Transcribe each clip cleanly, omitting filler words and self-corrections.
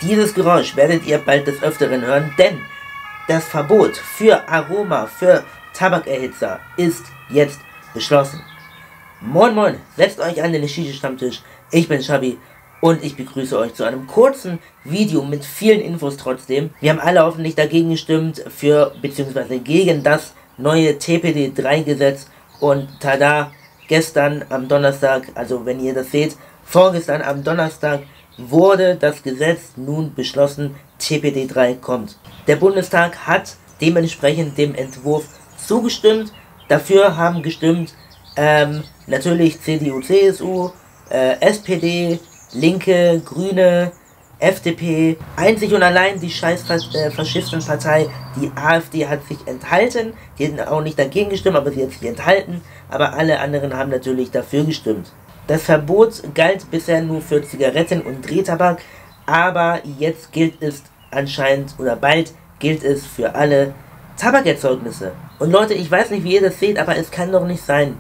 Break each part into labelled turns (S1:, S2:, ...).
S1: Dieses Geräusch werdet ihr bald des Öfteren hören, denn das Verbot für Aroma, für Tabakerhitzer ist jetzt beschlossen. Moin moin, setzt euch an den Shisha-Stammtisch, ich bin Shabi und ich begrüße euch zu einem kurzen Video mit vielen Infos trotzdem. Wir haben alle hoffentlich dagegen gestimmt, für bzw. gegen das neue TPD3-Gesetz und tada, gestern am Donnerstag, also wenn ihr das seht, vorgestern am Donnerstag wurde das Gesetz nun beschlossen, TPD3 kommt. Der Bundestag hat dementsprechend dem Entwurf zugestimmt, dafür haben gestimmt natürlich CDU, CSU, SPD, Linke, Grüne, FDP, einzig und allein die scheiß Faschistenpartei, die AfD hat sich enthalten, die hätten auch nicht dagegen gestimmt, aber sie hat sich enthalten, aber alle anderen haben natürlich dafür gestimmt. Das Verbot galt bisher nur für Zigaretten und Drehtabak, aber jetzt gilt es anscheinend, oder bald gilt es für alle Tabakerzeugnisse. Und Leute, ich weiß nicht, wie ihr das seht, aber es kann doch nicht sein,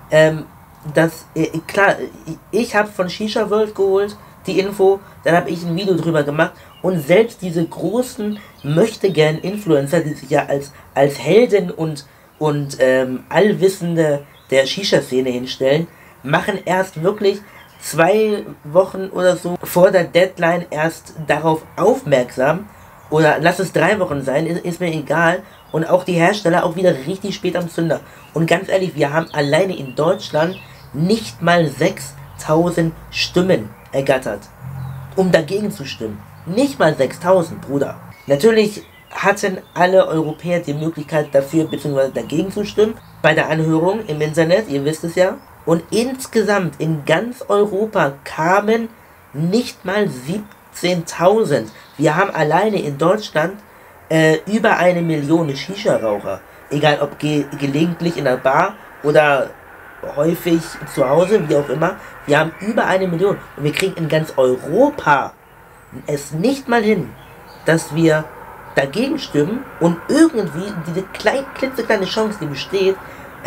S1: klar, ich habe von Shisha World geholt, die Info, dann habe ich ein Video drüber gemacht und selbst diese großen Möchtegern-Influencer, die sich ja als Helden und Allwissende der Shisha-Szene hinstellen, machen erst wirklich 2 Wochen oder so vor der Deadline erst darauf aufmerksam, oder lass es 3 Wochen sein, ist mir egal, und auch die Hersteller auch wieder richtig spät am Zünder. Und ganz ehrlich, wir haben alleine in Deutschland nicht mal 6000 Stimmen ergattert, um dagegen zu stimmen. Nicht mal 6000, Bruder. Natürlich hatten alle Europäer die Möglichkeit dafür bzw. dagegen zu stimmen, bei der Anhörung im Internet, ihr wisst es ja. Und insgesamt in ganz Europa kamen nicht mal 17.000. Wir haben alleine in Deutschland über 1 Million Shisha-Raucher. Egal ob gelegentlich in der Bar oder häufig zu Hause, wie auch immer. Wir haben über 1 Million. Und wir kriegen in ganz Europa es nicht mal hin, dass wir dagegen stimmen und irgendwie diese klitzekleine Chance, die besteht,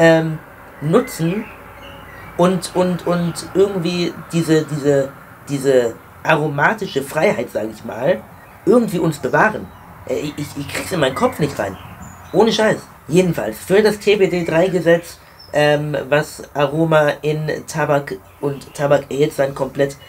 S1: nutzen und irgendwie diese aromatische Freiheit, sage ich mal, irgendwie uns bewahren. Ich krieg's in meinen Kopf nicht rein. Ohne Scheiß. Jedenfalls, für das TPD3-Gesetz, was Aroma in Tabak und Tabakerhitzern komplett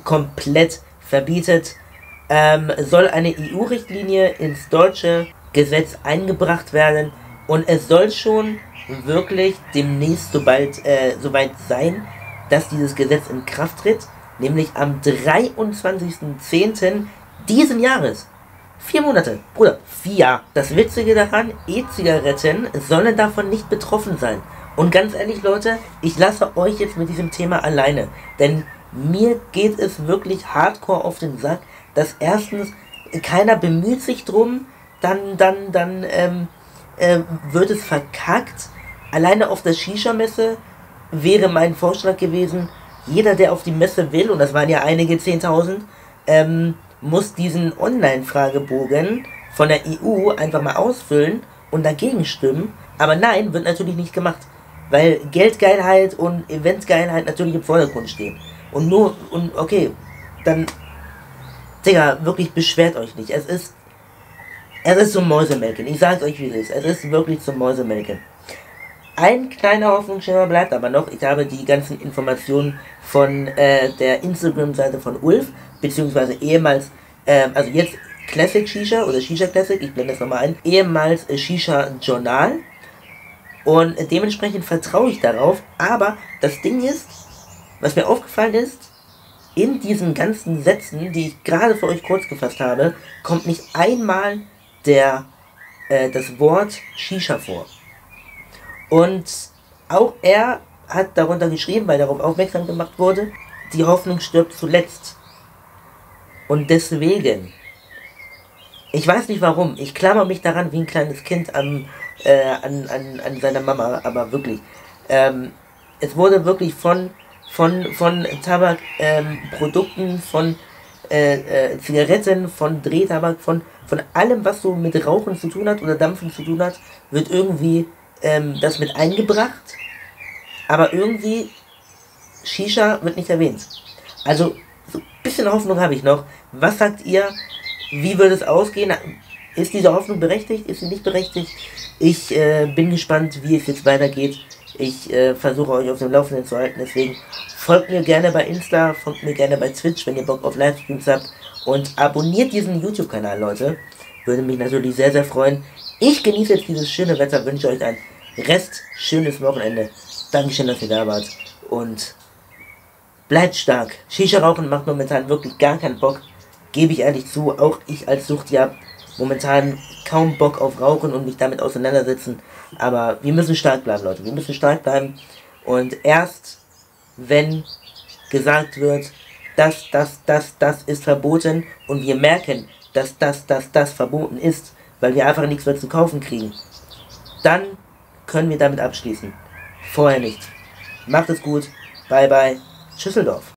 S1: verbietet, soll eine EU-Richtlinie ins deutsche Gesetz eingebracht werden und es soll schon wirklich demnächst soweit sein, dass dieses Gesetz in Kraft tritt, nämlich am 23.10. diesen Jahres. 4 Monate, Bruder, 4. Das Witzige daran, E-Zigaretten sollen davon nicht betroffen sein. Und ganz ehrlich, Leute, ich lasse euch jetzt mit diesem Thema alleine, denn mir geht es wirklich hardcore auf den Sack, dass erstens keiner bemüht sich drum, dann wird es verkackt. Alleine auf der Shisha-Messe wäre mein Vorschlag gewesen, jeder, der auf die Messe will, und das waren ja einige 10.000, muss diesen Online-Fragebogen von der EU einfach mal ausfüllen und dagegen stimmen. Aber nein, wird natürlich nicht gemacht, weil Geldgeilheit und Eventgeilheit natürlich im Vordergrund stehen. Und okay, dann, Digga, wirklich beschwert euch nicht. Es ist zum Mäusemelken. Ich sag's euch, wie es ist. Es ist wirklich zum Mäusemelken. Ein kleiner Hoffnungsschimmer bleibt aber noch. Ich habe die ganzen Informationen von der Instagram-Seite von Ulf, beziehungsweise ehemals, also jetzt Classic Shisha oder Shisha Classic, ich blende das nochmal ein, ehemals Shisha Journal. Und dementsprechend vertraue ich darauf. Aber das Ding ist, was mir aufgefallen ist, in diesen ganzen Sätzen, die ich gerade für euch kurz gefasst habe, kommt nicht einmal das Wort Shisha vor. Und auch er hat darunter geschrieben, weil darauf aufmerksam gemacht wurde, die Hoffnung stirbt zuletzt. Und deswegen, ich weiß nicht warum, ich klammer mich daran wie ein kleines Kind an seiner Mama, aber wirklich, es wurde wirklich von Tabakprodukten, von Zigaretten, von Drehtabak, von allem, was so mit Rauchen zu tun hat oder Dampfen zu tun hat, wird irgendwie das mit eingebracht, aber irgendwie Shisha wird nicht erwähnt. Also, so ein bisschen Hoffnung habe ich noch. Was sagt ihr? Wie wird es ausgehen? Ist diese Hoffnung berechtigt? Ist sie nicht berechtigt? Ich bin gespannt, wie es jetzt weitergeht. Ich versuche euch auf dem Laufenden zu halten. Deswegen folgt mir gerne bei Insta, folgt mir gerne bei Twitch, wenn ihr Bock auf Livestreams habt. Und abonniert diesen YouTube-Kanal, Leute. Würde mich natürlich sehr, sehr freuen. Ich genieße jetzt dieses schöne Wetter, wünsche euch ein schönes Wochenende. Dankeschön, dass ihr da wart. Und bleibt stark. Shisha rauchen macht momentan wirklich gar keinen Bock. Gebe ich ehrlich zu. Auch ich als Suchti habe momentan kaum Bock auf Rauchen und mich damit auseinandersetzen. Aber wir müssen stark bleiben, Leute. Wir müssen stark bleiben. Und erst wenn gesagt wird, das ist verboten und wir merken, dass das verboten ist, weil wir einfach nichts mehr zu kaufen kriegen, dann können wir damit abschließen. Vorher nicht. Macht es gut. Bye bye. Schüsseldorf.